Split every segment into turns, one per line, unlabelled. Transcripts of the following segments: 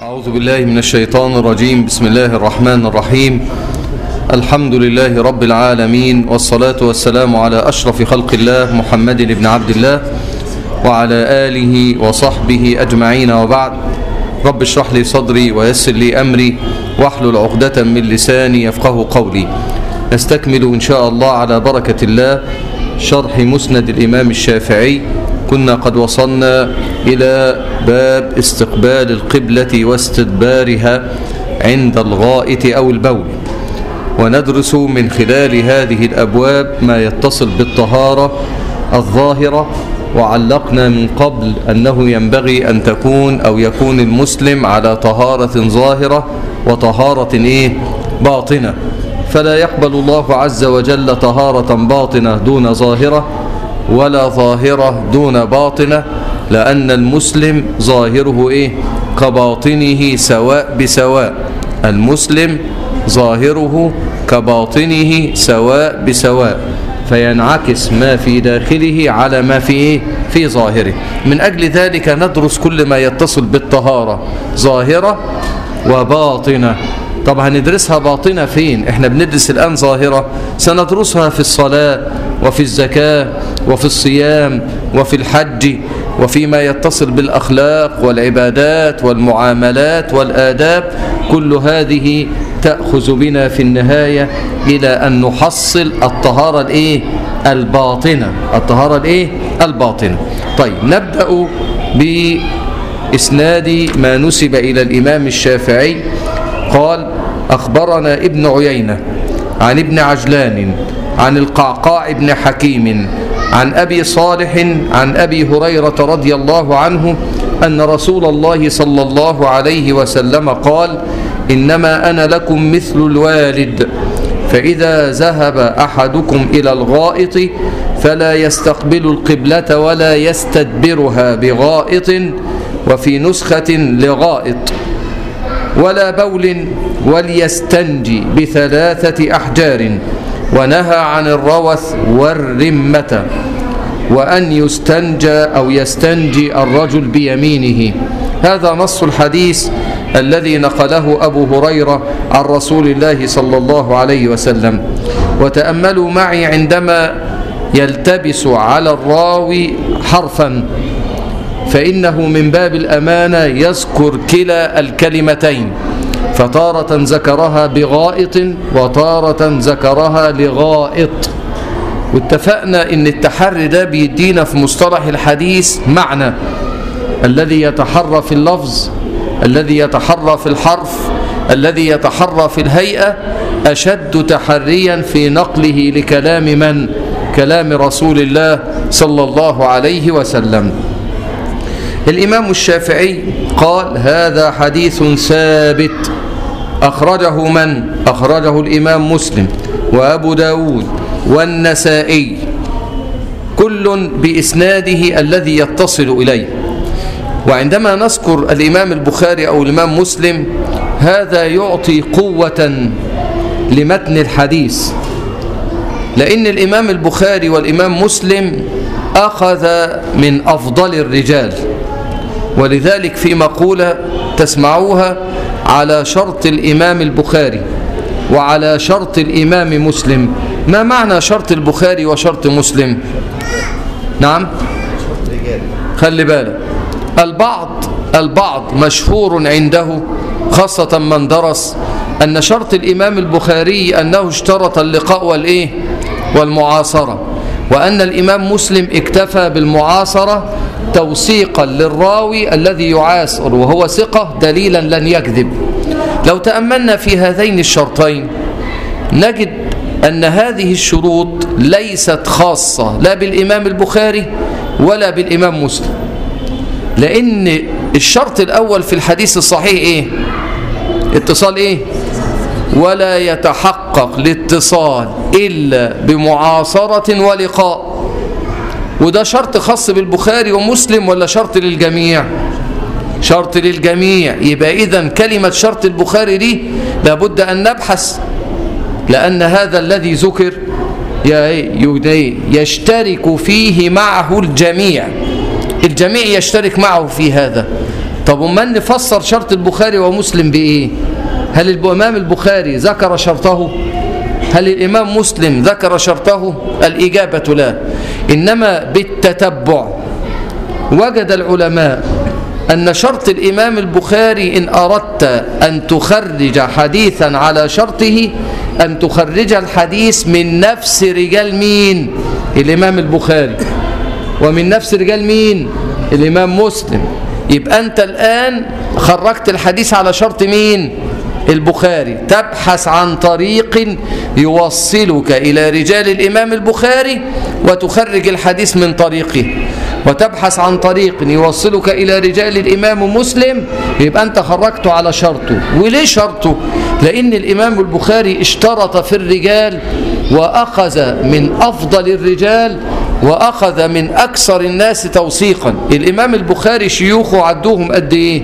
أعوذ بالله من الشيطان الرجيم. بسم الله الرحمن الرحيم. الحمد لله رب العالمين، والصلاة والسلام على أشرف خلق الله محمد بن عبد الله وعلى آله وصحبه أجمعين، وبعد. رب اشرح لي صدري ويسر لي أمري واحلل عقدة من لساني يفقه قولي. نستكمل إن شاء الله على بركة الله شرح مسند الإمام الشافعي. كنا قد وصلنا إلى باب استقبال القبلة واستدبارها عند الغائط أو البول، وندرس من خلال هذه الأبواب ما يتصل بالطهارة الظاهرة. وعلقنا من قبل أنه ينبغي أن تكون أو يكون المسلم على طهارة ظاهرة وطهارة باطنة، فلا يقبل الله عز وجل طهارة باطنة دون ظاهرة، ولا ظاهرة دون باطنة، لأن المسلم ظاهره كباطنه سواء بسواء. المسلم ظاهره كباطنه سواء بسواء، فينعكس ما في داخله على ما في ظاهره. من أجل ذلك ندرس كل ما يتصل بالطهارة ظاهرة وباطنة. طب هندرسها باطنة فين؟ احنا بندرس الآن ظاهرة، سندرسها في الصلاة وفي الزكاة وفي الصيام وفي الحج، وفيما يتصل بالأخلاق والعبادات والمعاملات والآداب. كل هذه تأخذ بنا في النهاية إلى أن نحصل الطهارة الباطنة. الطهارة الباطنة. طيب، نبدأ بإسناد ما نسب إلى الإمام الشافعي. قال: أخبرنا ابن عيينة عن ابن عجلان عن القعقاع بن حكيم عن أبي صالح عن أبي هريرة رضي الله عنه أن رسول الله صلى الله عليه وسلم قال: إنما أنا لكم مثل الوالد، فإذا ذهب أحدكم إلى الغائط فلا يستقبل القبلة ولا يستدبرها بغائط، وفي نسخة لغائط، ولا بول، وليستنجي ب3 أحجار، ونهى عن الروث والرمة، وأن يستنجى أو يستنجي الرجل بيمينه. هذا نص الحديث الذي نقله أبو هريرة عن رسول الله صلى الله عليه وسلم. وتأملوا معي عندما يلتبس على الراوي حرفا، فإنه من باب الأمانة يذكر كلا الكلمتين، فتارة ذكرها بغائط وتارة ذكرها لغائط. واتفقنا ان التحري ده بيدينا في مصطلح الحديث معنى: الذي يتحرى في اللفظ، الذي يتحرى في الحرف، الذي يتحرى في الهيئة، أشد تحريا في نقله لكلام من؟ كلام رسول الله صلى الله عليه وسلم. الإمام الشافعي قال: هذا حديث ثابت. أخرجه من؟ أخرجه الإمام مسلم وأبو داود والنسائي، كل بإسناده الذي يتصل إليه. وعندما نذكر الإمام البخاري أو الإمام مسلم، هذا يعطي قوة لمتن الحديث، لأن الإمام البخاري والإمام مسلم أخذ من أفضل الرجال، ولذلك في مقولة تسمعوها: على شرط الإمام البخاري وعلى شرط الإمام مسلم. ما معنى شرط البخاري وشرط مسلم؟ نعم، خلي بالك، البعض مشهور عنده، خاصة من درس، أن شرط الإمام البخاري أنه اشترط اللقاء والمعاصرة، وأن الإمام مسلم اكتفى بالمعاصرة توثيقا للراوي الذي يعاصر وهو ثقة دليلا لن يكذب. لو تأملنا في هذين الشرطين نجد أن هذه الشروط ليست خاصة لا بالإمام البخاري ولا بالإمام مسلم، لأن الشرط الأول في الحديث الصحيح اتصال ولا يتحقق الاتصال إلا بمعاصرة ولقاء. وده شرط خاص بالبخاري ومسلم ولا شرط للجميع؟ شرط للجميع. يبقى إذن كلمة شرط البخاري دي لابد أن نبحث، لأن هذا الذي ذكر يشترك فيه معه الجميع يشترك معه في هذا. طب ومن نفسر شرط البخاري ومسلم بإيه؟ هل الإمام البخاري ذكر شرطه؟ هل الإمام مسلم ذكر شرطه؟ الإجابة لا، إنما بالتتبع وجد العلماء أن شرط الإمام البخاري إن أردت أن تخرج حديثا على شرطه أن تخرج الحديث من نفس رجال مين؟ الإمام البخاري. ومن نفس رجال مين؟ الإمام مسلم. يبقى أنت الآن خرجت الحديث على شرط مين؟ البخاري. تبحث عن طريق يوصلك إلى رجال الإمام البخاري وتخرج الحديث من طريقه، وتبحث عن طريق يوصلك إلى رجال الإمام مسلم، يبقى أنت خرجته على شرطه. وليه شرطه؟ لأن الإمام البخاري اشترط في الرجال وأخذ من أفضل الرجال وأخذ من أكثر الناس توثيقا. الإمام البخاري شيوخه عدوهم قد إيه؟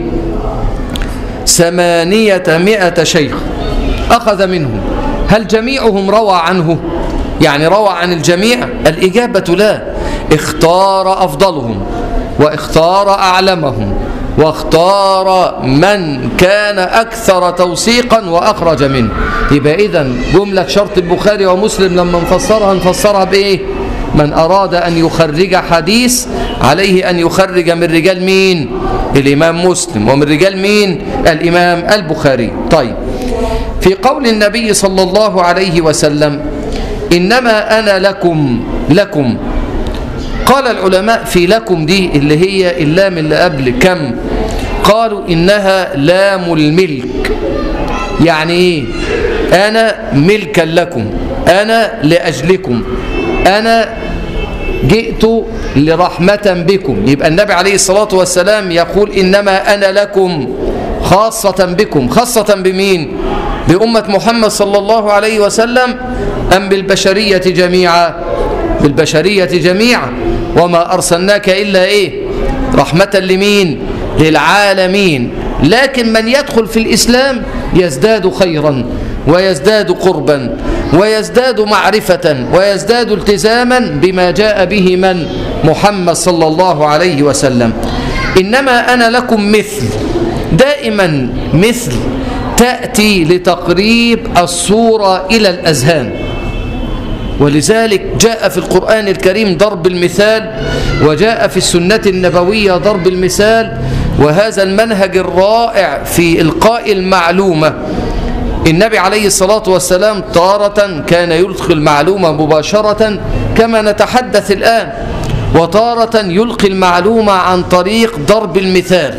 800 شيخ أخذ منهم. هل جميعهم روى عنه؟ يعني روى عن الجميع؟ الإجابة لا. اختار أفضلهم واختار أعلمهم واختار من كان أكثر توثيقا وأخرج منه. يبقى إذن جملة شرط البخاري ومسلم لما نفسرها بإيه؟ من أراد أن يخرج حديث عليه أن يخرج من رجال مين؟ الإمام مسلم. ومن رجال مين؟ الإمام البخاري. طيب، في قول النبي صلى الله عليه وسلم إنما أنا لكم، قال العلماء في لكم دي اللي هي اللام اللي قبل كم، قالوا إنها لام الملك. يعني إيه؟ أنا ملكا لكم، أنا لأجلكم، أنا جئت لرحمة بكم. يبقى النبي عليه الصلاة والسلام يقول إنما أنا لكم خاصة بكم. خاصة بمين؟ بأمة محمد صلى الله عليه وسلم أم بالبشرية جميعا؟ بالبشرية جميعا. وما أرسلناك إلا إيه؟ رحمة لمين؟ للعالمين. لكن من يدخل في الإسلام يزداد خيرا ويزداد قربا ويزداد معرفة ويزداد التزاما بما جاء به من؟ محمد صلى الله عليه وسلم. إنما أنا لكم مثل، دائما مثل تأتي لتقريب الصورة إلى الأذهان، ولذلك جاء في القرآن الكريم ضرب المثال، وجاء في السنة النبوية ضرب المثال. وهذا المنهج الرائع في إلقاء المعلومة. النبي عليه الصلاة والسلام تارة كان يلقي المعلومة مباشرة كما نتحدث الآن، وتارة يلقي المعلومة عن طريق ضرب المثال.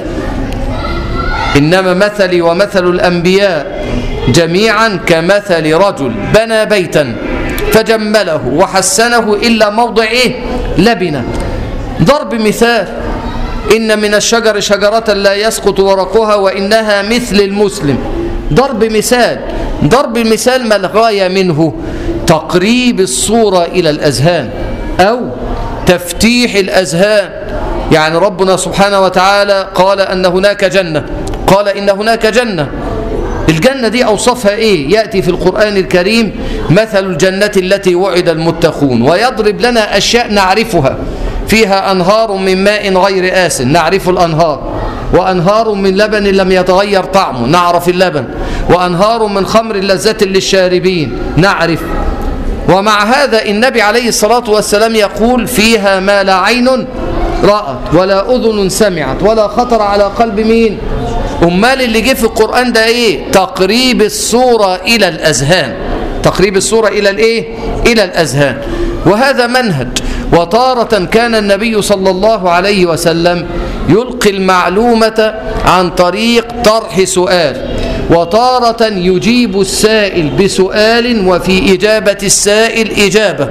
إنما مثلي ومثل الأنبياء جميعا كمثل رجل بنى بيتا فجمله وحسنه إلا موضع إيه؟ لبنة. ضرب مثال. إن من الشجر شجرة لا يسقط ورقها وإنها مثل المسلم. ضرب مثال. ضرب المثال ما الغاية منه؟ تقريب الصورة إلى الأذهان أو تفتيح الأذهان. يعني ربنا سبحانه وتعالى قال أن هناك جنة، قال إن هناك جنة. الجنة دي أوصفها إيه؟ يأتي في القرآن الكريم مثل الجنة التي وعد المتقون، ويضرب لنا أشياء نعرفها. فيها أنهار من ماء غير آسن، نعرف الأنهار. وأنهار من لبن لم يتغير طعمه، نعرف اللبن. وأنهار من خمر لذة للشاربين، نعرف. ومع هذا النبي عليه الصلاة والسلام يقول فيها ما لا عين رأت ولا أذن سمعت ولا خطر على قلب مين؟ أمال اللي جه في القرآن ده إيه؟ تقريب الصورة إلى الأذهان. تقريب الصورة إلى الإيه؟ إلى الأذهان. وهذا منهج. وتارة كان النبي صلى الله عليه وسلم يلقي المعلومة عن طريق طرح سؤال، وتارة يجيب السائل بسؤال وفي إجابة السائل إجابة.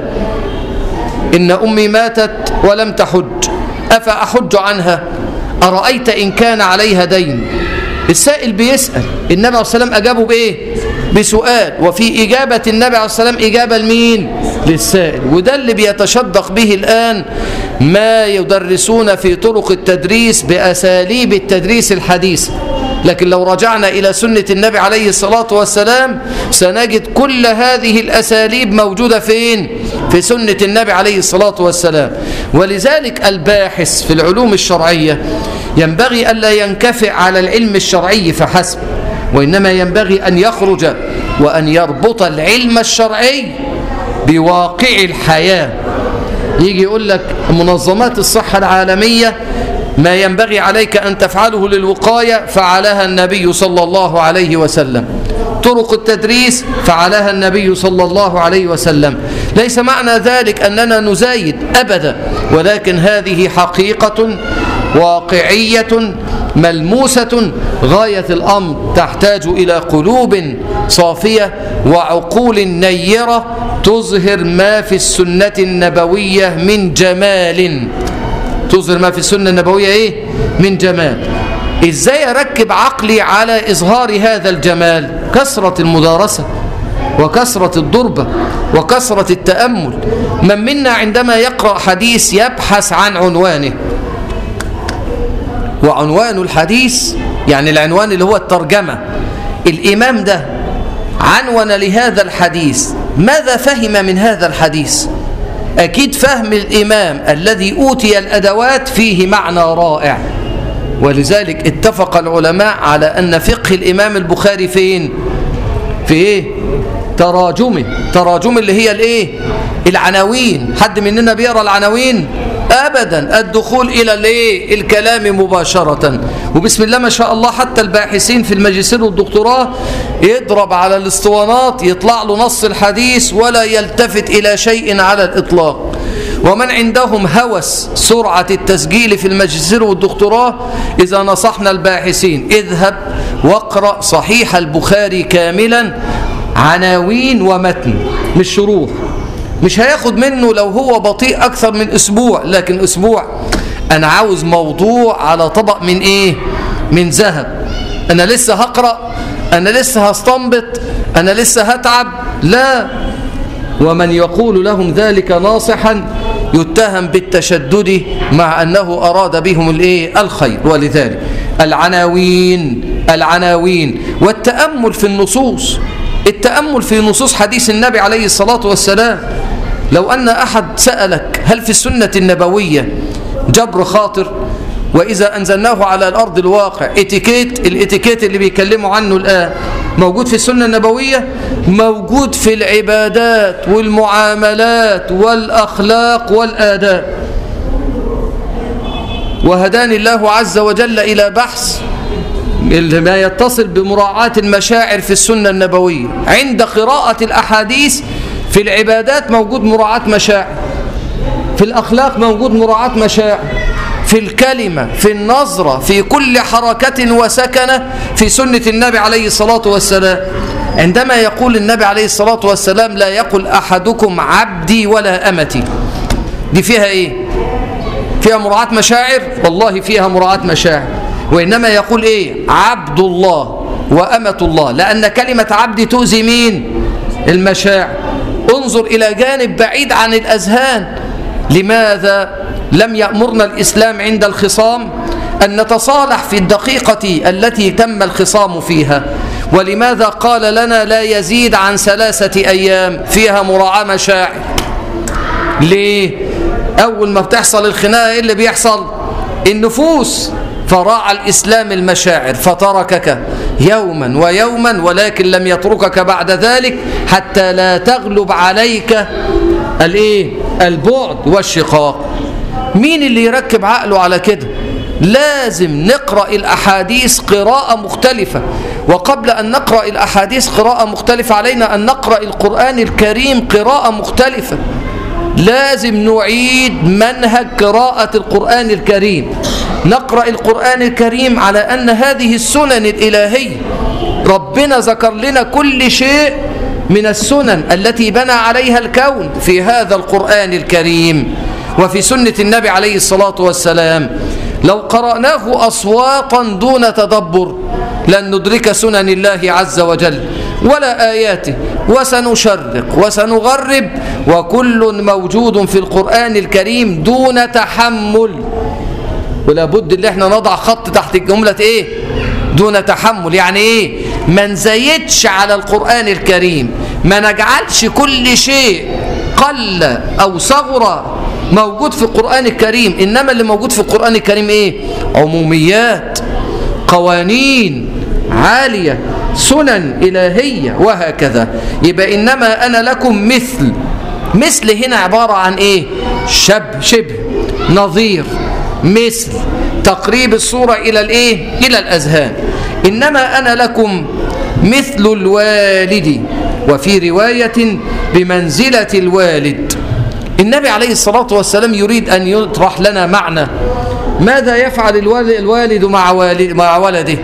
إن أمي ماتت ولم تحج أفأحج عنها؟ أرأيت إن كان عليها دين؟ السائل بيسأل، النبي عليه الصلاة والسلام أجابه بإيه؟ بسؤال. وفي إجابة النبي عليه الصلاة والسلام إجابة لمين؟ للسائل. وده اللي بيتشدق به الآن ما يدرسون في طرق التدريس بأساليب التدريس الحديثة. لكن لو رجعنا إلى سنة النبي عليه الصلاة والسلام سنجد كل هذه الأساليب موجودة فين؟ في سنة النبي عليه الصلاة والسلام. ولذلك الباحث في العلوم الشرعية ينبغي ألا ينكفئ على العلم الشرعي فحسب، وإنما ينبغي أن يخرج وأن يربط العلم الشرعي بواقع الحياة. يجي يقول لك منظمات الصحة العالمية ما ينبغي عليك أن تفعله للوقاية فعلها النبي صلى الله عليه وسلم، طرق التدريس فعلها النبي صلى الله عليه وسلم. ليس معنى ذلك أننا نزايد أبدا، ولكن هذه حقيقة واقعية ملموسة غاية الأمر، تحتاج إلى قلوب صافية وعقول نيرة تظهر ما في السنة النبوية من جمال. تظهر ما في السنة النبوية إيه؟ من جمال. إزاي أركب عقلي على إظهار هذا الجمال؟ كثرة المدارسة وكثرة الضربة وكثرة التأمل. من منا عندما يقرأ حديث يبحث عن عنوانه، وعنوان الحديث يعني العنوان اللي هو الترجمة، الإمام ده عنون لهذا الحديث ماذا فهم من هذا الحديث؟ أكيد فهم الإمام الذي أوتي الأدوات فيه معنى رائع. ولذلك اتفق العلماء على أن فقه الإمام البخاري فين؟ في إيه؟ تراجمه اللي هي الإيه؟ العناوين. حد مننا بيقرأ العناوين؟ أبدا. الدخول إلى الإيه؟ الكلام مباشرة. وبسم الله ما شاء الله حتى الباحثين في الماجستير والدكتوراه يضرب على الاسطوانات يطلع له نص الحديث ولا يلتفت إلى شيء على الإطلاق. ومن عندهم هوس سرعة التسجيل في الماجستير والدكتوراه، إذا نصحنا الباحثين اذهب واقرأ صحيح البخاري كاملا، عناوين ومتن مش شروح. مش هياخد منه لو هو بطيء أكثر من أسبوع، لكن أسبوع أنا عاوز موضوع على طبق من إيه؟ من ذهب. أنا لسه هقرأ، أنا لسه هستنبط، أنا لسه هتعب. لا. ومن يقول لهم ذلك ناصحا يتهم بالتشدد مع أنه أراد بهم الإيه؟ الخير. ولذلك العناوين والتأمل في النصوص، التأمل في نصوص حديث النبي عليه الصلاة والسلام. لو أن أحد سألك هل في السنة النبوية جبر خاطر؟ وإذا أنزلناه على الأرض الواقع الاتيكيت اللي بيكلموا عنه الآن موجود في السنة النبوية؟ موجود في العبادات والمعاملات والأخلاق والآداب. وهداني الله عز وجل إلى بحث ما يتصل بمراعاة المشاعر في السنة النبوية. عند قراءة الأحاديث في العبادات موجود مراعاة مشاعر، في الأخلاق موجود مراعاة مشاعر، في الكلمة، في النظرة، في كل حركة وسكنة في سنة النبي عليه الصلاة والسلام. عندما يقول النبي عليه الصلاة والسلام لا يقل أحدكم عبدي ولا أمتي، دي فيها إيه؟ فيها مراعاة مشاعر؟ والله فيها مراعاة مشاعر. وإنما يقول إيه؟ عبد الله وأمة الله، لأن كلمة عبد تؤذي مين؟ المشاعر. انظر إلى جانب بعيد عن الأذهان. لماذا لم يأمرنا الإسلام عند الخصام أن نتصالح في الدقيقة التي تم الخصام فيها؟ ولماذا قال لنا لا يزيد عن 3 أيام؟ فيها مراعاة مشاعر. ليه؟ أول ما بتحصل الخناقة إيه اللي بيحصل؟ النفوس. فراعى الإسلام المشاعر فتركك يوما ويوما، ولكن لم يتركك بعد ذلك حتى لا تغلب عليك البعد والشقاق. مين اللي يركب عقله على كده؟ لازم نقرأ الأحاديث قراءة مختلفة. وقبل أن نقرأ الأحاديث قراءة مختلفة علينا أن نقرأ القرآن الكريم قراءة مختلفة. لازم نعيد منهج قراءة القرآن الكريم. نقرأ القرآن الكريم على أن هذه السنن الإلهية، ربنا ذكر لنا كل شيء من السنن التي بنى عليها الكون في هذا القرآن الكريم وفي سنة النبي عليه الصلاة والسلام. لو قرأناه أصواتا دون تدبر لن ندرك سنن الله عز وجل ولا آياته، وسنشرق وسنغرب، وكل موجود في القرآن الكريم دون تحمل. ولا بد اللي احنا نضع خط تحت الجملة ايه؟ دون تحمل. يعني ايه؟ ما نزيدش على القرآن الكريم، ما نجعلش كل شيء قل أو صغر موجود في القرآن الكريم، إنما اللي موجود في القرآن الكريم إيه؟ عموميات، قوانين عالية، سنن إلهية، وهكذا. يبقى إنما أنا لكم مثل هنا عبارة عن إيه؟ شبه، نظير، مثل، تقريب الصورة إلى الإيه؟ إلى الأذهان. إنما أنا لكم مثل الوالد، وفي رواية بمنزلة الوالد. النبي عليه الصلاة والسلام يريد أن يطرح لنا معنى ماذا يفعل الوالد مع ولده.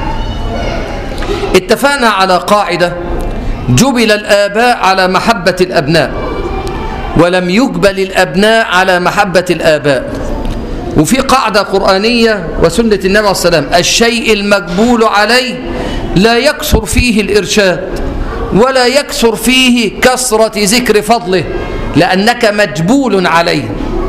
اتفقنا على قاعدة: جبل الآباء على محبة الأبناء، ولم يجبل الأبناء على محبة الآباء. وفي قاعدة قرآنية وسنة النبي عليه الصلاة والسلام: الشيء المجبول عليه لا يكثر فيه الإرشاد، ولا يكثر فيه كثرة ذكر فضله، لأنك مجبول عليه،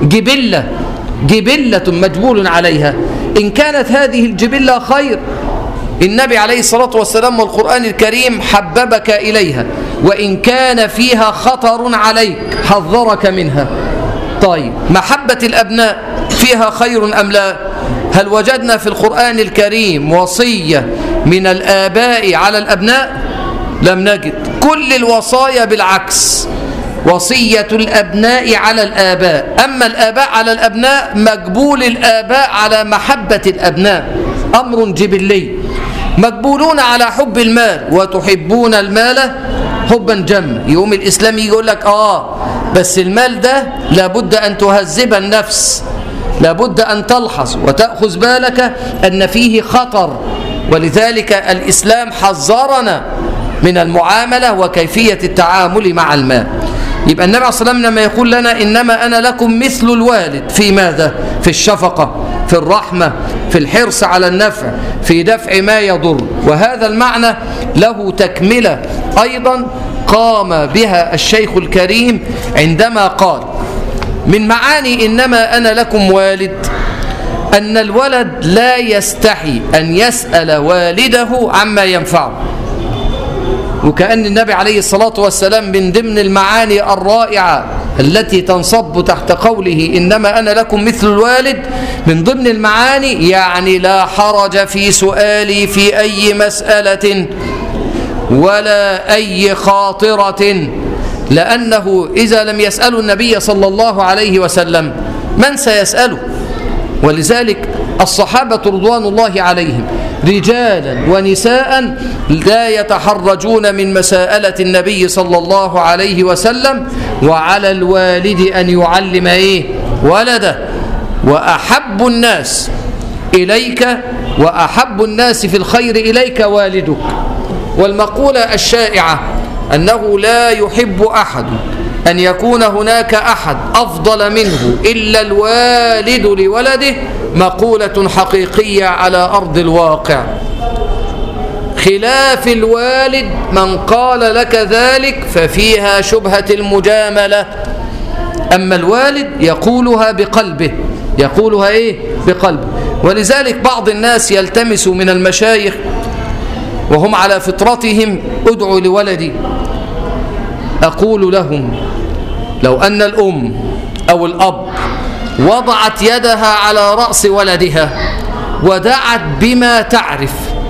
جبلة مجبول عليها. إن كانت هذه الجبلة خير، النبي عليه الصلاة والسلام والقرآن الكريم حببك إليها، وإن كان فيها خطر عليك حذرك منها. طيب، محبة الأبناء فيها خير أم لا؟ هل وجدنا في القرآن الكريم وصية من الآباء على الأبناء؟ لم نجد. كل الوصايا بالعكس، وصية الأبناء على الآباء، أما الآباء على الأبناء مجبول الآباء على محبة الأبناء، أمر جبلي. مجبولون على حب المال، وتحبون المال حبا جما. يقوم الإسلام يقول لك بس المال ده لابد أن تهذب النفس، لابد أن تلحظ وتأخذ بالك أن فيه خطر، ولذلك الإسلام حذرنا من المعاملة وكيفية التعامل مع المال. يبقى النبي عليه الصلاة والسلام لما يقول لنا إنما أنا لكم مثل الوالد، في ماذا؟ في الشفقة، في الرحمة، في الحرص على النفع، في دفع ما يضر. وهذا المعنى له تكملة أيضا قام بها الشيخ الكريم عندما قال: من معاني إنما أنا لكم والد أن الولد لا يستحي أن يسأل والده عما ينفعه. وكأن النبي عليه الصلاة والسلام من ضمن المعاني الرائعة التي تنصب تحت قوله إنما أنا لكم مثل الوالد، من ضمن المعاني يعني لا حرج في سؤالي في أي مسألة ولا أي خاطرة، لأنه إذا لم يسأل النبي صلى الله عليه وسلم من سيسأله؟ ولذلك الصحابة رضوان الله عليهم رجالا ونساء لا يتحرجون من مساءلة النبي صلى الله عليه وسلم، وعلى الوالد أن يعلم ولده. وأحب الناس إليك وأحب الناس في الخير إليك والدك. والمقولة الشائعة أنه لا يحب أحد أن يكون هناك أحد أفضل منه إلا الوالد لولده، مقولة حقيقية على أرض الواقع. خلاف الوالد من قال لك ذلك ففيها شبهة المجاملة. أما الوالد يقولها بقلبه، يقولها بقلبه. ولذلك بعض الناس يلتمس من المشايخ وهم على فطرتهم: ادعوا لولدي. أقول لهم: لو أن الأم أو الأب وضعت يدها على رأس ولدها ودعت بما تعرف،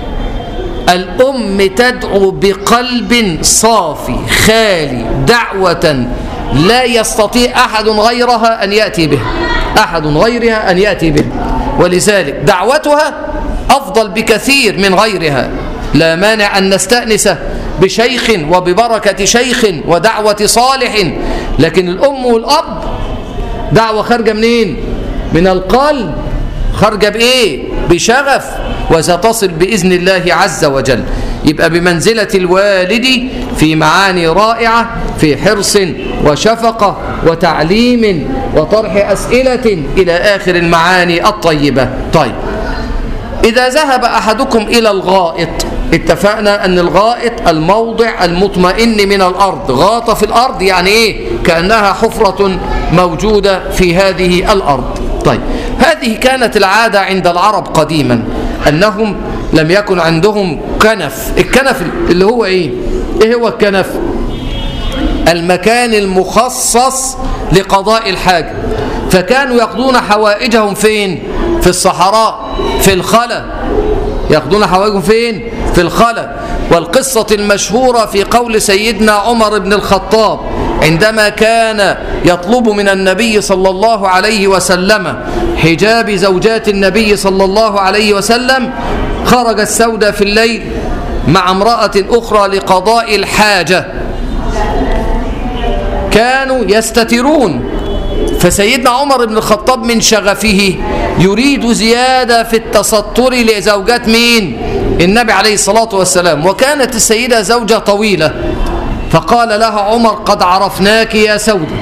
الأم تدعو بقلب صافي خالي دعوة لا يستطيع أحد غيرها أن يأتي به، أحد غيرها أن يأتي به. ولذلك دعوتها أفضل بكثير من غيرها. لا مانع أن نستأنس بشيخ وببركة شيخ ودعوة صالح، لكن الأم والأب دعوة خارجة منين؟ من القلب، خارجة بشغف، وستصل بإذن الله عز وجل. يبقى بمنزلة الوالد في معاني رائعة، في حرص وشفقة وتعليم وطرح أسئلة إلى آخر المعاني الطيبة. طيب، إذا ذهب أحدكم إلى الغائط، اتفقنا أن الغائط الموضع المطمئن من الأرض. غاط في الأرض يعني كأنها حفرة موجودة في هذه الأرض. طيب، هذه كانت العادة عند العرب قديما، أنهم لم يكن عندهم كنف. الكنف اللي هو إيه هو الكنف؟ المكان المخصص لقضاء الحاجة. فكانوا يقضون حوائجهم فين؟ في الصحراء، في الخلا. يقضون حوائجهم فين؟ في الخلا. والقصة المشهورة في قول سيدنا عمر بن الخطاب عندما كان يطلب من النبي صلى الله عليه وسلم حجاب زوجات النبي صلى الله عليه وسلم، خرج السودة في الليل مع امرأة أخرى لقضاء الحاجة، كانوا يستترون، فسيدنا عمر بن الخطاب من شغفه يريد زيادة في التستر لزوجات مين؟ النبي عليه الصلاة والسلام. وكانت السيدة زوجة طويلة، فقال لها عمر: قد عرفناك يا سودة.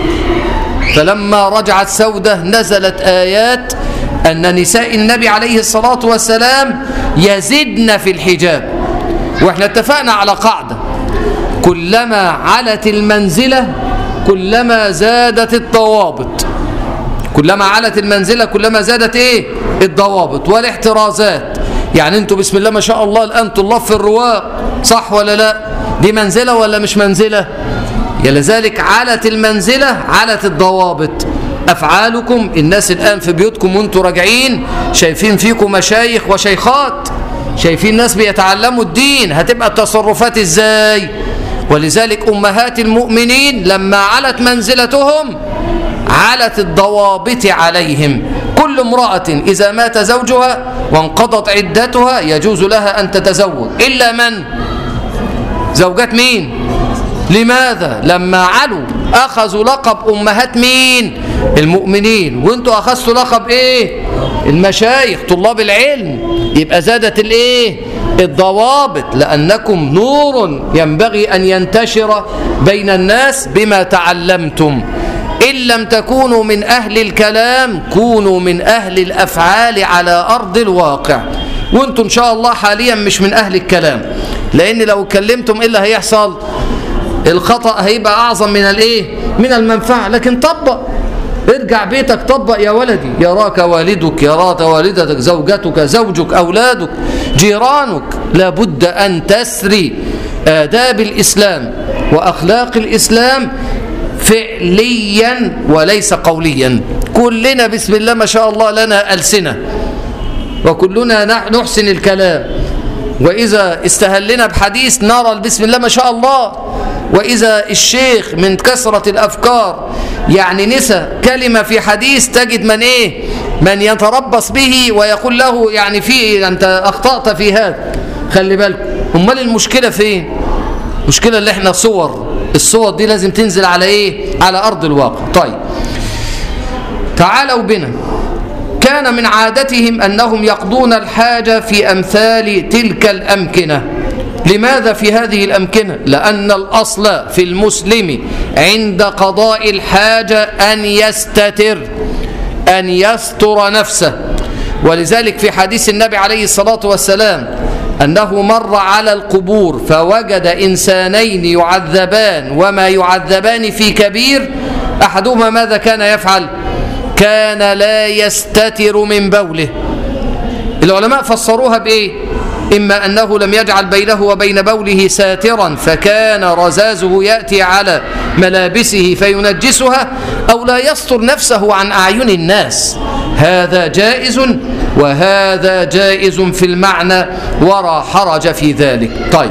فلما رجعت سودة نزلت آيات أن نساء النبي عليه الصلاة والسلام يزدن في الحجاب. وإحنا اتفقنا على قاعدة: كلما علت المنزلة كلما زادت الضوابط. كلما علت المنزلة كلما زادت ايه؟ الضوابط والاحترازات. يعني انتوا بسم الله ما شاء الله الآن طلاب في الرواق، صح ولا لا؟ دي منزلة ولا مش منزلة؟ لذلك علت المنزلة علت الضوابط. أفعالكم، الناس الآن في بيوتكم وانتوا راجعين شايفين فيكم مشايخ وشيخات، شايفين ناس بيتعلموا الدين، هتبقى التصرفات ازاي؟ ولذلك أمهات المؤمنين لما علت منزلتهم علت الضوابط عليهم. كل امرأة إذا مات زوجها وانقضت عدتها يجوز لها أن تتزوج، إلا من؟ زوجات مين؟ لماذا؟ لما علوا أخذوا لقب أمهات مين؟ المؤمنين. وانتوا أخذتوا لقب إيه؟ المشايخ طلاب العلم. يبقى زادت الإيه؟ الضوابط، لأنكم نور ينبغي أن ينتشر بين الناس بما تعلمتم. إن لم تكونوا من أهل الكلام كونوا من أهل الأفعال على أرض الواقع. وانتم إن شاء الله حاليا مش من أهل الكلام، لأن لو اتكلمتم إيه اللي هيحصل؟ الخطأ هيبقى أعظم من الإيه؟ من المنفعة. لكن طبق، ارجع بيتك طبق يا ولدي، يراك والدك، يراك والدتك، زوجتك، زوجك، أولادك، جيرانك. لابد أن تسري آداب الإسلام وأخلاق الإسلام فعليا وليس قوليا. كلنا بسم الله ما شاء الله لنا ألسنة، وكلنا نحسن الكلام، وإذا استهلنا بحديث نرى بسم الله ما شاء الله، وإذا الشيخ من كثرة الأفكار يعني نسى كلمة في حديث تجد من إيه؟ من يتربص به ويقول له يعني في أنت أخطأت في هذا، خلي بالكم. أمال المشكلة فين؟ المشكلة اللي احنا الصور دي لازم تنزل على إيه؟ على أرض الواقع. طيب تعالوا بنا. كان من عادتهم أنهم يقضون الحاجة في أمثال تلك الأمكنة. لماذا في هذه الأمكنة؟ لأن الأصل في المسلم عند قضاء الحاجة أن يستتر، أن يستر نفسه. ولذلك في حديث النبي عليه الصلاة والسلام أنه مر على القبور فوجد إنسانين يعذبان وما يعذبان في كبير، أحدهما ماذا كان يفعل؟ كان لا يستتر من بوله. العلماء فسروها بإيه؟ إما أنه لم يجعل بينه وبين بوله ساترا فكان رزازه يأتي على ملابسه فينجسها، أو لا يستر نفسه عن أعين الناس. هذا جائز وهذا جائز في المعنى ولا حرج في ذلك. طيب،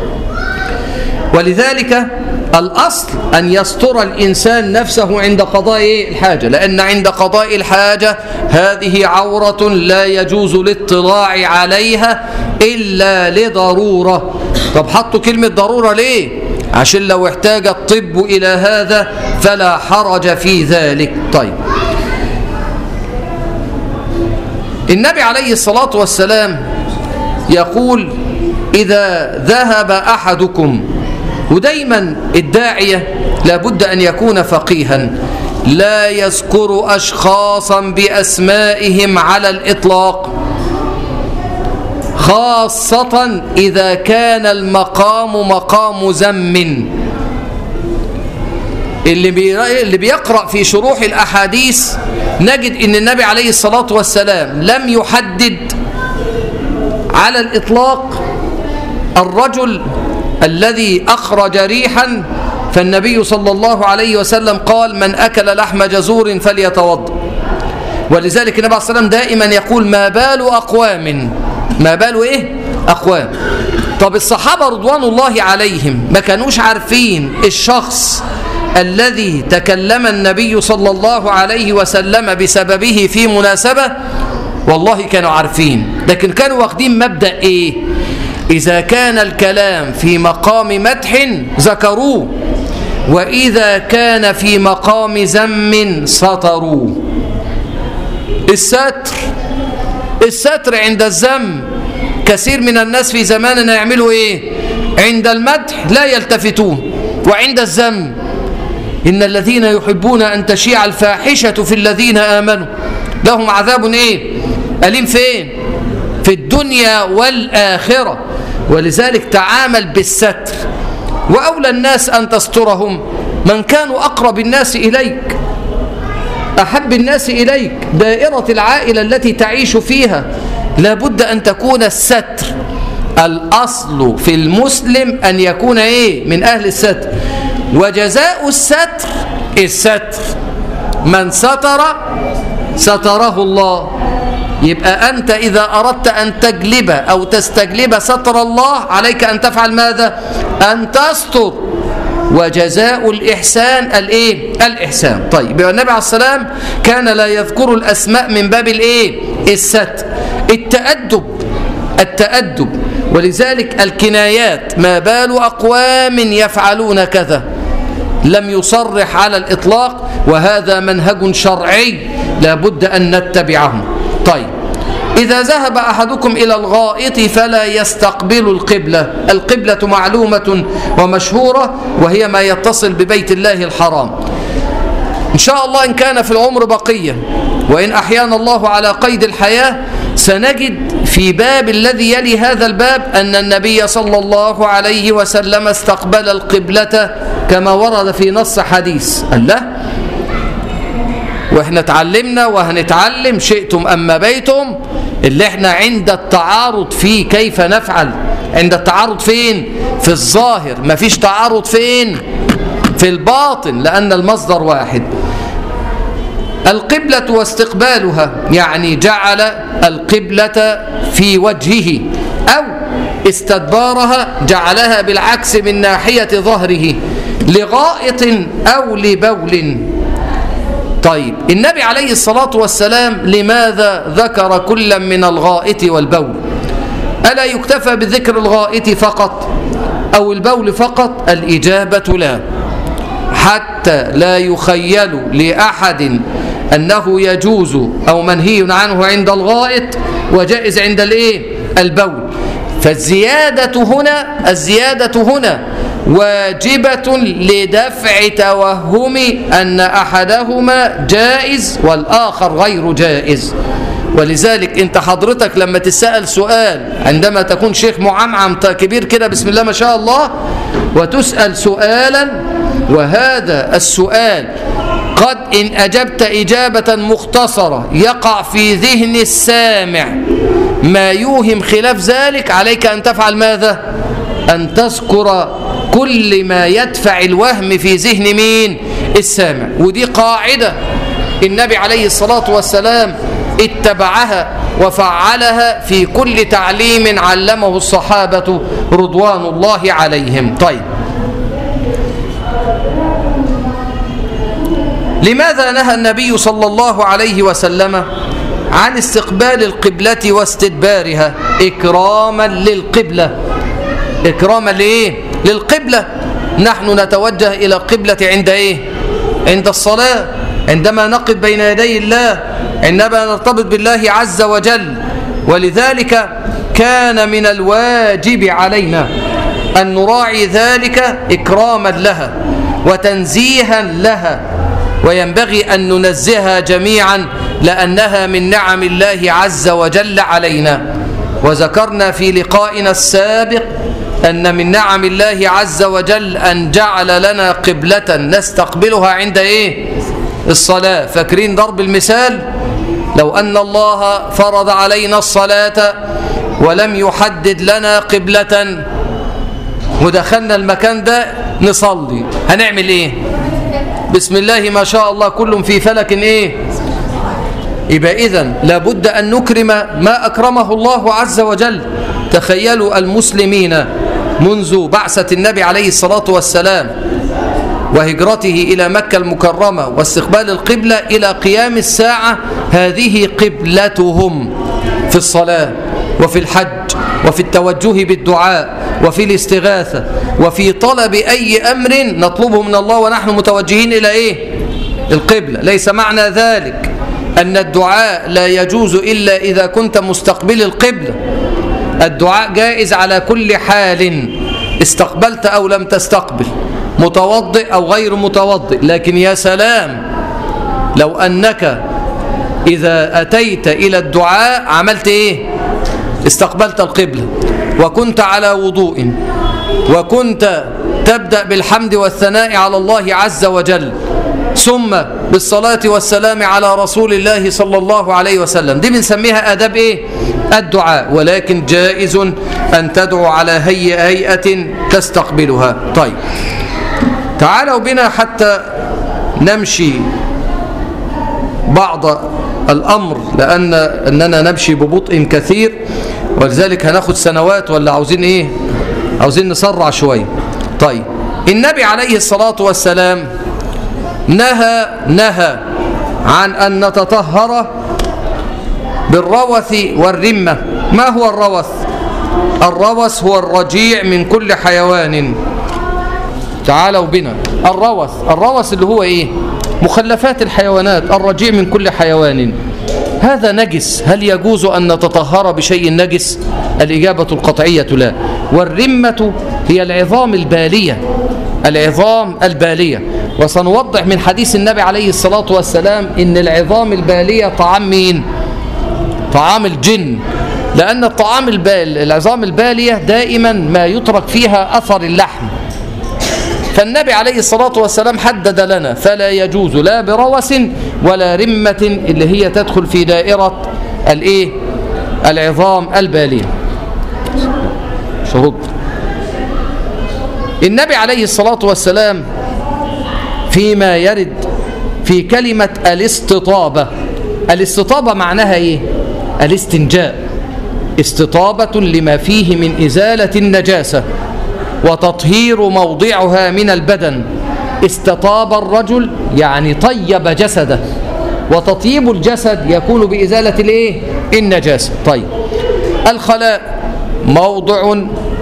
ولذلك الأصل أن يستر الإنسان نفسه عند قضاء الحاجة، لأن عند قضاء الحاجة هذه عورة لا يجوز الاطلاع عليها إلا لضرورة. طب حطوا كلمة ضرورة ليه؟ عشان لو احتاج الطب إلى هذا فلا حرج في ذلك. طيب، النبي عليه الصلاة والسلام يقول: إذا ذهب أحدكم، ودايما الداعية لابد أن يكون فقيها، لا يذكر أشخاصا بأسمائهم على الإطلاق، خاصة إذا كان المقام مقام ذم. اللي بيقرأ في شروح الأحاديث نجد أن النبي عليه الصلاة والسلام لم يحدد على الإطلاق الرجل الذي أخرج ريحا، فالنبي صلى الله عليه وسلم قال: من أكل لحم جزور فليتوضأ. ولذلك النبي عليه الصلاة والسلام دائما يقول ما بال أقوام، ما بال إيه؟ أقوام. طب الصحابة رضوان الله عليهم ما كانوش عارفين الشخص الذي تكلم النبي صلى الله عليه وسلم بسببه في مناسبة؟ والله كانوا عارفين، لكن كانوا واخدين مبدأ إيه؟ إذا كان الكلام في مقام مدح ذكروه، وإذا كان في مقام ذم سطروه. الستر عند الذم، كثير من الناس في زماننا يعملوا إيه؟ عند المدح لا يلتفتون، وعند الذم إن الذين يحبون أن تشيع الفاحشة في الذين آمنوا لهم عذاب إيه؟ أليم. فين؟ في الدنيا والآخرة. ولذلك تعامل بالستر، وأولى الناس أن تسترهم من كانوا أقرب الناس إليك، أحب الناس إليك. دائرة العائلة التي تعيش فيها لابد أن تكون الستر. الأصل في المسلم أن يكون إيه؟ من أهل الستر. وجزاء الستر من ستر ستره الله. يبقى أنت إذا أردت أن تجلب أو تستجلب ستر الله عليك أن تفعل ماذا؟ أن تستر. وجزاء الإحسان الإيه؟ الإحسان. طيب النبي عليه السلام كان لا يذكر الأسماء من باب الإيه؟ الستر، التأدب. ولذلك الكنايات ما بال أقوام يفعلون كذا لم يصرح على الإطلاق، وهذا منهج شرعي لابد أن نتبعه. طيب إذا ذهب أحدكم إلى الغائط فلا يستقبل القبلة. القبلة معلومة ومشهورة، وهي ما يتصل ببيت الله الحرام. إن شاء الله إن كان في العمر بقية، وإن أحيانا الله على قيد الحياة، سنجد في باب الذي يلي هذا الباب أن النبي صلى الله عليه وسلم استقبل القبلة كما ورد في نص حديث. الله، وإحنا تعلمنا وهنتعلم شئتم أم أبيتم، اللي احنا عند التعارض فيه كيف نفعل. عند التعارض فين؟ في الظاهر. ما فيش تعارض فين؟ في الباطن، لأن المصدر واحد. القبلة واستقبالها يعني جعل القبلة في وجهه، أو استدبارها جعلها بالعكس من ناحية ظهره، لغائط أو لبول. طيب النبي عليه الصلاة والسلام لماذا ذكر كلا من الغائط والبول؟ ألا يكتفى بذكر الغائط فقط أو البول فقط؟ الإجابة لا، حتى لا يخيل لأحد أنه يجوز أو منهي عنه عند الغائط وجائز عند البول. فالزيادة هنا واجبة لدفع توهم أن أحدهما جائز والآخر غير جائز. ولذلك انت حضرتك لما تسأل سؤال، عندما تكون شيخ معمعم كبير كده بسم الله ما شاء الله، وتسأل سؤالا، وهذا السؤال قد إن أجبت إجابة مختصرة يقع في ذهن السامع ما يوهم خلاف ذلك، عليك أن تفعل ماذا؟ أن تذكر كل ما يدفع الوهم في ذهن مين؟ السامع. ودي قاعدة النبي عليه الصلاة والسلام اتبعها وفعلها في كل تعليم علمه الصحابة رضوان الله عليهم. طيب لماذا نهى النبي صلى الله عليه وسلم عن استقبال القبلة واستدبارها؟ إكراما للقبلة. إكراما للقبلة. نحن نتوجه إلى القبلة عند عند الصلاة، عندما نقف بين يدي الله، عندما نرتبط بالله عز وجل. ولذلك كان من الواجب علينا أن نراعي ذلك إكراما لها وتنزيها لها، وينبغي أن ننزهها جميعا لأنها من نعم الله عز وجل علينا. وذكرنا في لقائنا السابق أن من نعم الله عز وجل أن جعل لنا قبلة نستقبلها عند الصلاة. فاكرين ضرب المثال؟ لو أن الله فرض علينا الصلاة ولم يحدد لنا قبلة ودخلنا المكان ده نصلي، هنعمل بسم الله ما شاء الله كل في فلك يبقى إذن لابد أن نكرم ما أكرمه الله عز وجل. تخيلوا المسلمين منذ بعثة النبي عليه الصلاة والسلام وهجرته إلى مكة المكرمة واستقبال القبلة إلى قيام الساعة، هذه قبلتهم في الصلاة وفي الحج وفي التوجه بالدعاء وفي الاستغاثة وفي طلب أي أمر نطلبه من الله ونحن متوجهين إلى إيه؟ القبلة. ليس معنى ذلك أن الدعاء لا يجوز إلا إذا كنت مستقبل القبلة. الدعاء جائز على كل حال، استقبلت أو لم تستقبل، متوضئ أو غير متوضئ. لكن يا سلام لو أنك إذا أتيت إلى الدعاء عملت إيه؟ استقبلت القبلة وكنت على وضوء وكنت تبدأ بالحمد والثناء على الله عز وجل ثم بالصلاة والسلام على رسول الله صلى الله عليه وسلم، دي بنسميها آداب إيه؟ الدعاء. ولكن جائز أن تدعو على هيئة تستقبلها. طيب تعالوا بنا حتى نمشي بعض الأمر، لأننا نمشي ببطء كثير ولذلك هناخد سنوات، ولا عاوزين إيه؟ عاوزين نسرع شوية. طيب النبي عليه الصلاة والسلام نهى عن أن نتطهر بالروث والرمة. ما هو الروث؟ الروث هو الرجيع من كل حيوان. تعالوا بنا. الروث اللي هو إيه؟ مخلفات الحيوانات. الرجيع من كل حيوان هذا نجس. هل يجوز أن نتطهر بشيء نجس؟ الإجابة القطعية لا. والرمة هي العظام البالية. وسنوضح من حديث النبي عليه الصلاة والسلام إن العظام البالية طعام مين؟ طعام الجن، لأن العظام البالية دائما ما يترك فيها أثر اللحم. فالنبي عليه الصلاة والسلام حدد لنا فلا يجوز لا بروث ولا رمة اللي هي تدخل في دائرة العظام البالية. شهود النبي عليه الصلاة والسلام فيما يرد في كلمة الاستطابة معناها ايه؟ الاستنجاء، استطابة لما فيه من إزالة النجاسة وتطهير موضعها من البدن. استطاب الرجل يعني طيب جسده، وتطيب الجسد يكون بإزالة النجاسة. طيب الخلاء موضع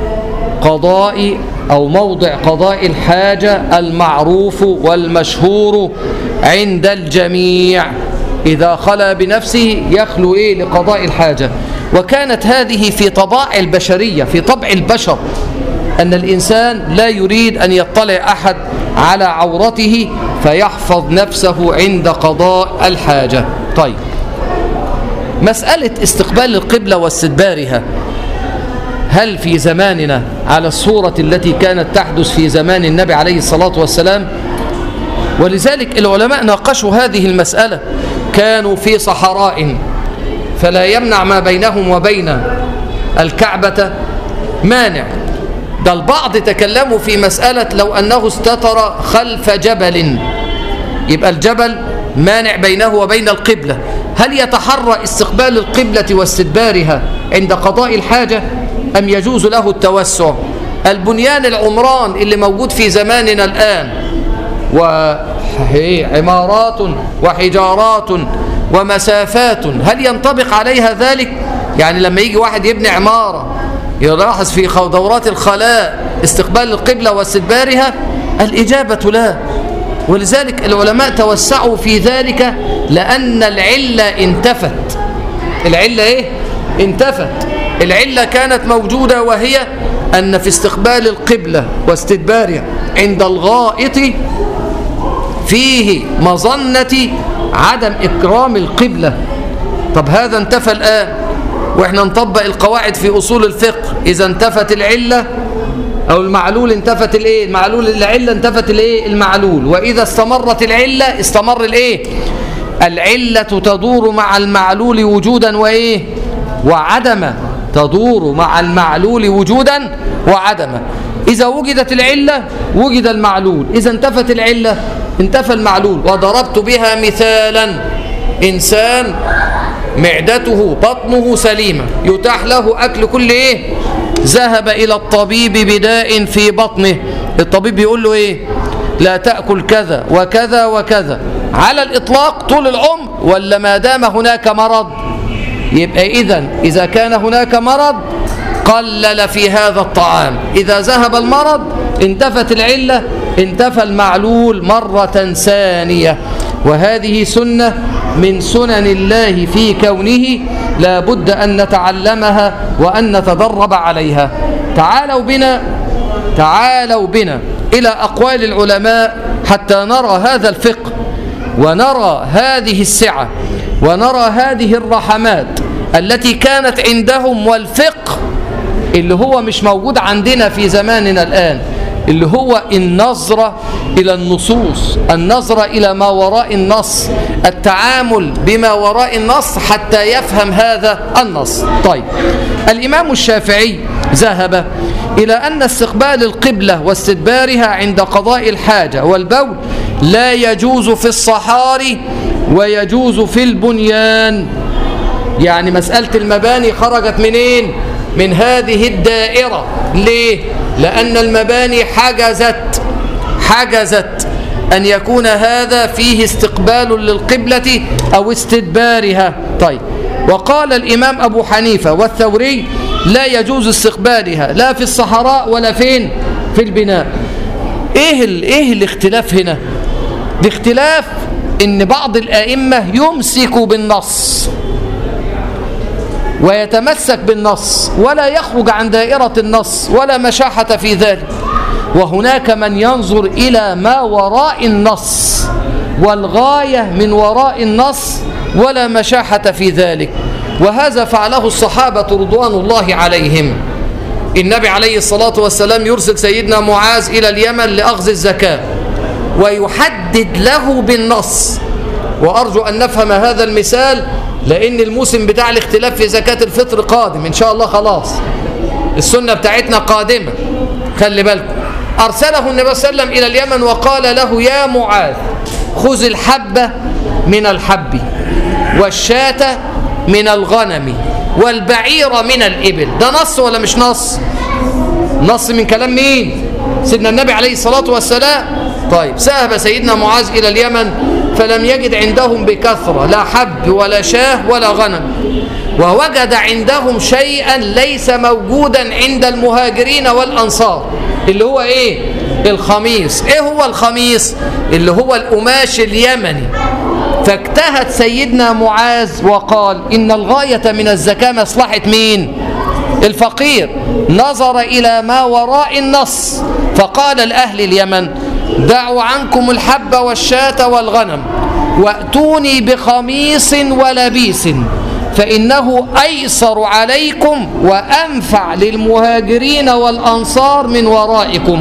قضاء الحاجة المعروف والمشهور عند الجميع. إذا خلا بنفسه يخلو لقضاء الحاجة. وكانت هذه في طباع البشرية، في طبع البشر، أن الإنسان لا يريد أن يطلع أحد على عورته فيحفظ نفسه عند قضاء الحاجة. طيب مسألة استقبال القبلة واستدبارها، هل في زماننا على الصورة التي كانت تحدث في زمان النبي عليه الصلاة والسلام؟ ولذلك العلماء ناقشوا هذه المسألة. كانوا في صحراء فلا يمنع ما بينهم وبين الكعبة مانع. ده البعض تكلموا في مسألة لو أنه استتر خلف جبل يبقى الجبل مانع بينه وبين القبلة، هل يتحرى استقبال القبلة واستدبارها عند قضاء الحاجة أم يجوز له التوسع؟ البنيان العمران اللي موجود في زماننا الآن وعمارات وحجارات ومسافات، هل ينطبق عليها ذلك؟ يعني لما يجي واحد يبني عمارة يلاحظ في دورات الخلاء استقبال القبلة واستدبارها؟ الإجابة لا. ولذلك العلماء توسعوا في ذلك لأن العلة انتفت. العلة انتفت. العلة كانت موجودة، وهي أن في استقبال القبلة واستدبارها عند الغائط فيه مظنة عدم إكرام القبلة. طب هذا انتفى الآن، وإحنا نطبق القواعد في أصول الفقه. إذا انتفت العلة أو المعلول انتفت المعلول، العلة انتفت المعلول. وإذا استمرت العلة استمر العلة تدور مع المعلول وجودا وعدما. تدور مع المعلول وجودا وعدما. إذا وجدت العلة وجد المعلول، إذا انتفت العلة انتفى المعلول. وضربت بها مثالا: إنسان معدته بطنه سليمة يتاح له أكل كل إيه؟ ذهب إلى الطبيب بداء في بطنه، الطبيب بيقول له إيه؟ لا تأكل كذا وكذا وكذا على الإطلاق طول العمر، ولا ما دام هناك مرض؟ يبقى إذا كان هناك مرض قلل في هذا الطعام، إذا ذهب المرض انتفت العلة، انتفى المعلول مرة ثانية. وهذه سنة من سنن الله في كونه لا بد أن نتعلمها وأن نتدرب عليها. تعالوا بنا إلى أقوال العلماء حتى نرى هذا الفقه ونرى هذه السعة ونرى هذه الرحمات التي كانت عندهم، والفقه اللي هو مش موجود عندنا في زماننا الآن، اللي هو النظرة إلى النصوص، النظرة إلى ما وراء النص، التعامل بما وراء النص حتى يفهم هذا النص. طيب، الإمام الشافعي ذهب إلى أن استقبال القبلة واستدبارها عند قضاء الحاجة والبول لا يجوز في الصحاري ويجوز في البنيان. يعني مسألة المباني خرجت منين؟ من هذه الدائرة. ليه؟ لأن المباني حجزت أن يكون هذا فيه استقبال للقبلة أو استدبارها. طيب، وقال الإمام أبو حنيفة والثوري لا يجوز استقبالها لا في الصحراء ولا فين؟ في البناء. إيه الاختلاف هنا؟ الاختلاف إن بعض الآئمة يمسك بالنص ويتمسك بالنص ولا يخرج عن دائرة النص ولا مشاحة في ذلك، وهناك من ينظر إلى ما وراء النص والغاية من وراء النص ولا مشاحة في ذلك. وهذا فعله الصحابة رضوان الله عليهم. النبي عليه الصلاة والسلام يرسل سيدنا معاذ إلى اليمن لأخذ الزكاة ويحدد له بالنص، وأرجو أن نفهم هذا المثال لأن الموسم بتاع الاختلاف في زكاة الفطر قادم إن شاء الله. خلاص السنة بتاعتنا قادمة، خلي بالكم. أرسله النبي صلى الله عليه وسلم إلى اليمن وقال له يا معاذ خذ الحبة من الحب والشاة من الغنم والبعير من الإبل. ده نص ولا مش نص؟ نص من كلام مين؟ سيدنا النبي عليه الصلاة والسلام. طيب، ذهب سيدنا معاذ إلى اليمن فلم يجد عندهم بكثرة لا حب ولا شاه ولا غنم، ووجد عندهم شيئا ليس موجودا عند المهاجرين والأنصار، اللي هو إيه؟ الخميص. إيه هو الخميص؟ اللي هو القماش اليمني. فاجتهد سيدنا معاذ وقال إن الغاية من الزكاة مصلحة مين؟ الفقير. نظر إلى ما وراء النص فقال لأهل اليمن دعوا عنكم الحب والشاة والغنم وأتوني بخميص ولبيس فإنه أيسر عليكم وأنفع للمهاجرين والأنصار من ورائكم.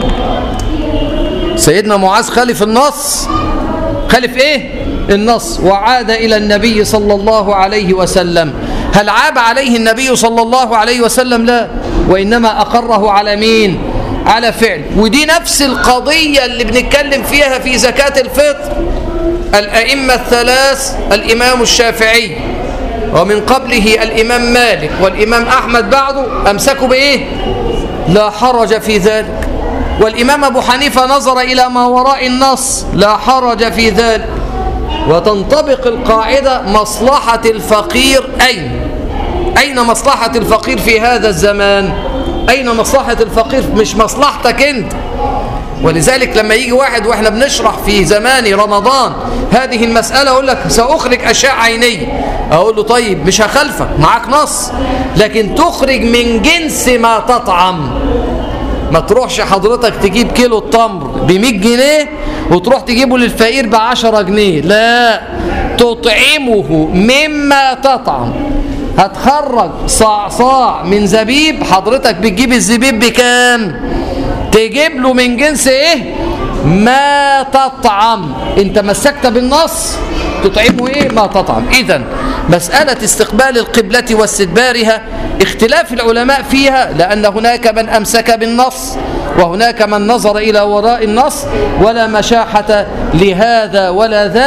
سيدنا معاذ خالف النص. خالف إيه؟ النص. وعاد إلى النبي صلى الله عليه وسلم. هل عاب عليه النبي صلى الله عليه وسلم؟ لا، وإنما أقره على مين؟ على فعل. ودي نفس القضية اللي بنتكلم فيها في زكاة الفطر. الأئمة الثلاث، الإمام الشافعي ومن قبله الإمام مالك والإمام أحمد بعده، أمسكوا بإيه؟ لا حرج في ذلك. والإمام أبو حنيفة نظر إلى ما وراء النص، لا حرج في ذلك. وتنطبق القاعدة مصلحة الفقير أين مصلحة الفقير في هذا الزمان؟ أين مصلحة الفقير؟ مش مصلحتك أنت. ولذلك لما يجي واحد وإحنا بنشرح في زمان رمضان هذه المسألة أقول لك سأخرج أشياء عينية، أقول له طيب مش هخلفك، معاك نص، لكن تخرج من جنس ما تطعم. ما تروحش حضرتك تجيب كيلو التمر ب100 جنيه وتروح تجيبه للفقير ب10 جنيه، لا، تطعمه مما تطعم. هتخرج صاع من زبيب، حضرتك بتجيب الزبيب بكام؟ تجيب له من جنس ايه؟ ما تطعم. انت مسكت بالنص، تطعمه ايه؟ ما تطعم. اذن مسألة استقبال القبلة واستدبارها اختلاف العلماء فيها، لأن هناك من أمسك بالنص وهناك من نظر إلى وراء النص، ولا مشاحة لهذا ولا ذاك.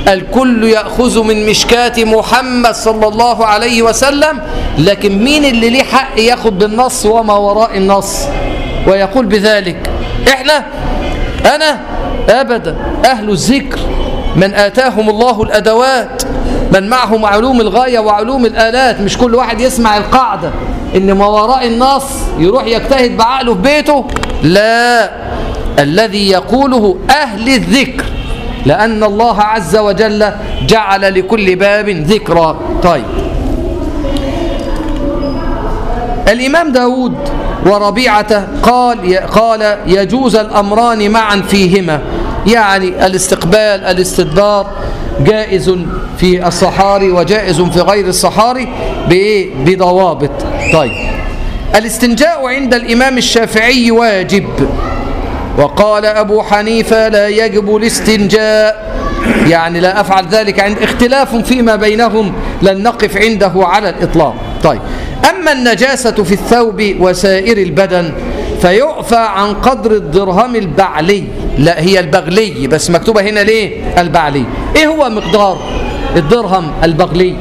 الكل يأخذ من مشكاة محمد صلى الله عليه وسلم، لكن مين اللي ليه حق ياخد بالنص وما وراء النص ويقول بذلك؟ احنا؟ أنا؟ أبدا. أهل الذكر من آتاهم الله الأدوات، من معهم علوم الغاية وعلوم الآلات. مش كل واحد يسمع القاعدة إن ما وراء النص يروح يجتهد بعقله في بيته. لا، الذي يقوله أهل الذكر، لأن الله عز وجل جعل لكل باب ذكرى. طيب، الإمام داود وربيعة قال يجوز الأمران معا فيهما، يعني الاستقبال الاستدبار جائز في الصحاري وجائز في غير الصحاري بضوابط. طيب، الاستنجاء عند الإمام الشافعي واجب، وقال أبو حنيفة لا يجب الاستنجاء، يعني لا أفعل ذلك، عند اختلاف فيما بينهم لن نقف عنده على الإطلاق. طيب، أما النجاسة في الثوب وسائر البدن فيعفى عن قدر الدرهم البعلي. لا، هي البغلي بس مكتوبة هنا ليه البعلي. ايه هو مقدار الدرهم البغلي؟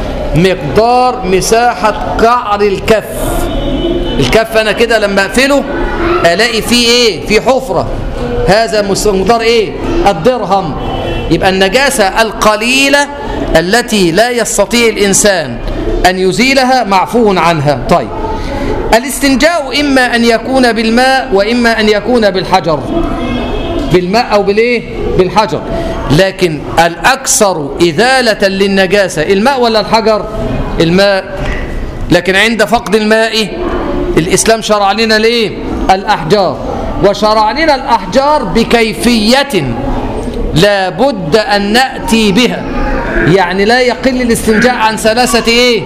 مقدار مساحة قعر الكف. الكف انا كده لما اقفله الاقي فيه ايه؟ في حفرة. هذا مقدار ايه؟ الدرهم. يبقى النجاسة القليلة التي لا يستطيع الإنسان أن يزيلها معفو عنها. طيب، الاستنجاء إما أن يكون بالماء وإما أن يكون بالحجر، بالماء أو بالحجر، لكن الأكثر إزالة للنجاسة الماء ولا الحجر؟ الماء. لكن عند فقد الماء الإسلام شرع لنا ليه؟ الأحجار، وشرع لنا الأحجار بكيفية لا بد أن نأتي بها، يعني لا يقل الاستنجاء عن 3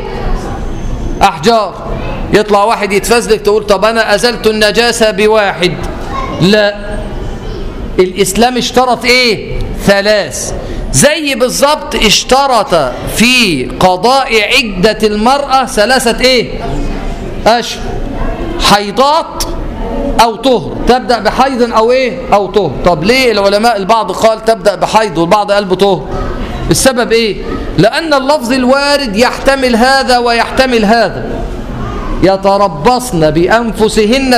أحجار. يطلع واحد يتفزلك تقول طب أنا أزلت النجاسة ب1. لا، الإسلام اشترط 3، زي بالضبط اشترط في قضاء عدة المرأة 3 أشهر، حيضات أو طهر، تبدأ بحيض أو طهر. طب ليه العلماء البعض قال تبدأ بحيض والبعض قال بطهر؟ السبب لأن اللفظ الوارد يحتمل هذا ويحتمل هذا. يتربصن بأنفسهن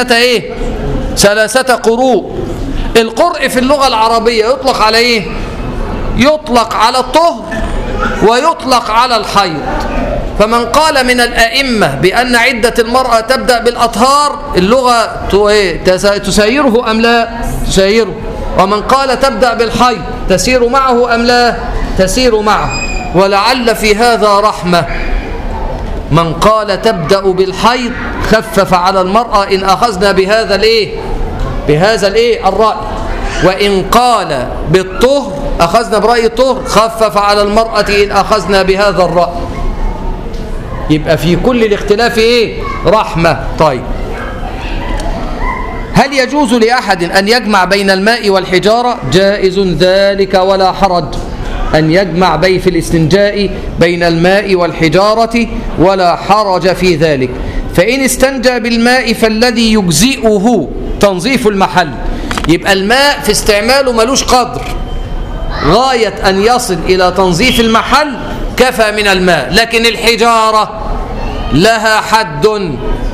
3 قروء. القرء في اللغة العربية يطلق على يطلق على الطهر ويطلق على الحيض. فمن قال من الأئمة بأن عدة المرأة تبدأ بالأطهار، اللغة تسيره أم لا تسيره؟ ومن قال تبدأ بالحيض تسير معه أم لا تسير معه؟ ولعل في هذا رحمة. من قال تبدأ بالحيض خفف على المرأة إن أخذنا بهذا الرأي، وإن قال بالطهر أخذنا برأي الطهر خفف على المرأة إن أخذنا بهذا الرأي. يبقى في كل الاختلاف رحمة. طيب، هل يجوز لأحد أن يجمع بين الماء والحجارة؟ جائز ذلك ولا حرج أن يجمع في الاستنجاء بين الماء والحجارة ولا حرج في ذلك. فإن استنجى بالماء فالذي يجزئه تنظيف المحل. يبقى الماء في استعماله ملوش قدر، غاية أن يصل إلى تنظيف المحل كفى من الماء. لكن الحجارة لها حد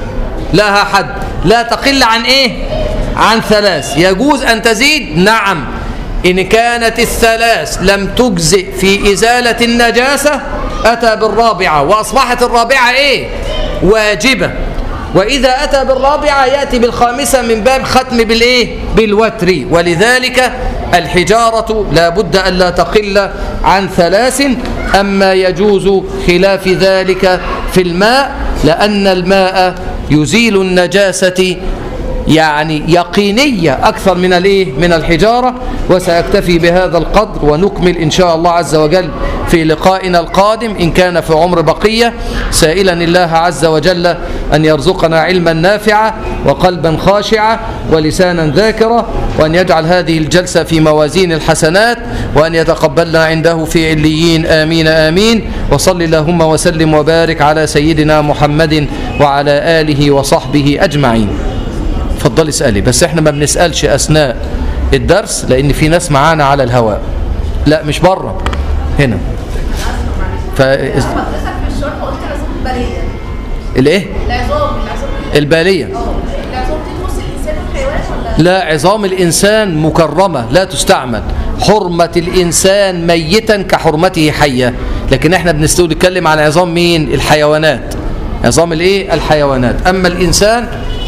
لا تقل عن عن 3. يجوز أن تزيد؟ نعم، إن كانت 3 لم تجزئ في إزالة النجاسة أتى بالرابعة، وأصبحت الرابعة واجبة. وإذا أتى بالرابعة يأتي بالخامسة من باب ختم بالوتر. ولذلك الحجارة لا بد أن لا تقل عن 3. أما يجوز خلاف ذلك في الماء، لأن الماء يزيل النجاسة يعني يقينية أكثر من الحجارة. وسأكتفي بهذا القدر ونكمل إن شاء الله عز وجل في لقائنا القادم إن كان في عمر بقية، سائلا الله عز وجل أن يرزقنا علما نافعا وقلبا خاشعا ولسانا ذاكرا، وأن يجعل هذه الجلسة في موازين الحسنات، وأن يتقبلنا عنده في عليين. آمين آمين. وصل اللهم وسلم وبارك على سيدنا محمد وعلى آله وصحبه أجمعين. اتفضل اسألي، بس احنا ما بنسألش أثناء الدرس لأن في ناس معانا على الهواء. لا مش بره، هنا.
حضرتك في الشرح قلت العظام البالية.
الايه؟
العظام
البالية.
العظام دي تخص الانسان والحيوان ولا؟
لا، عظام الإنسان مكرمة لا تستعمل. حرمة الإنسان ميتا كحرمته حية، لكن احنا بنتكلم عن عظام مين؟ الحيوانات. عظام الايه؟ الحيوانات. أما الإنسان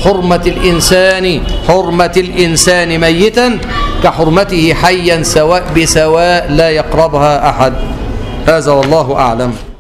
حرمة الإنسان ميتا كحرمته حيا، سواء بسواء لا يقربها أحد. هذا والله أعلم.